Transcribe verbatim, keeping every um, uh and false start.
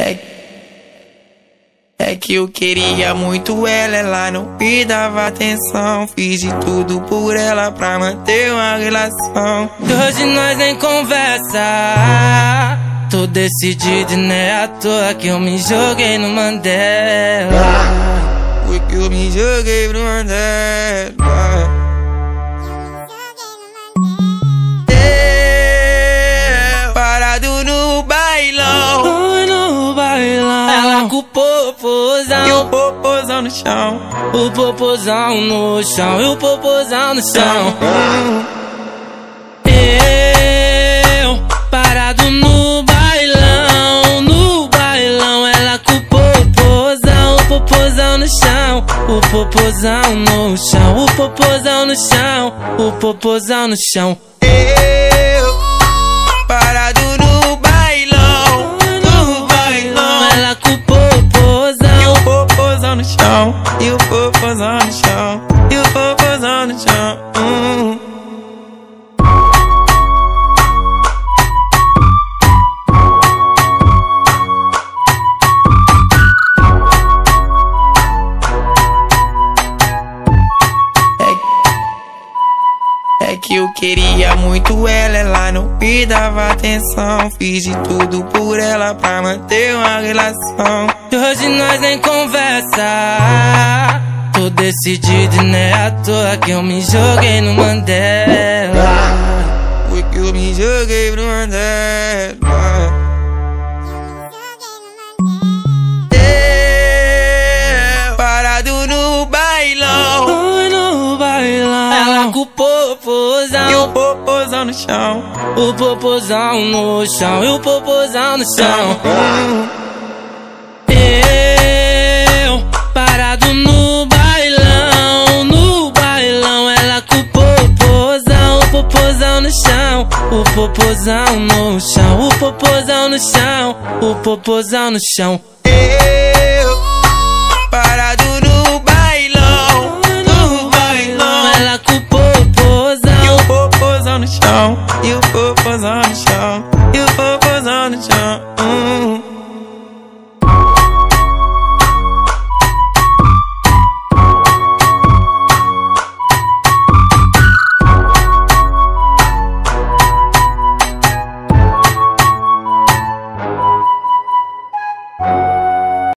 É, é que eu queria muito ela, ela não me dava atenção. Fiz de tudo por ela pra manter uma relação. E hoje nós nem conversa. Tô decidido e não é à toa que eu me joguei no Mandela. Foi que eu me joguei no Mandela. Eu, parado no bailão, Oi, no bailão. Ela com o popozão e o popozão no chão. O popozão no chão, e o popozão no chão. Eu, parado no bailão, no bailão. Ela com o popozão, o popozão no chão. O popozão no chão, o popozão no chão. O popozão no chão. Eu, parado no bailão, no bailão. Ela com o popozão e o popozão no chão, e o popozão no chão, e o popozão no chão. Hum. É que eu queria muito ela, ela não me dava atenção. Fiz de tudo por ela pra manter uma relação. E hoje nós nem conversa. Tô decidido e não é à toa que eu me joguei no Mandela. Foi que eu me joguei no Mandela. Eu, parado no bailão, Oi, no bailão. Ela com o popozão e o popozão no chão. O popozão no chão, e o popozão no chão. Eu, parado no bailão, no bailão. Ela com o popozão, o popozão no chão. O popozão no chão, o popozão no chão. O popozão no chão. Eu, parado no bailão, no bailão. Ela com o popozão e o popozão no chão, e o popozão no chão.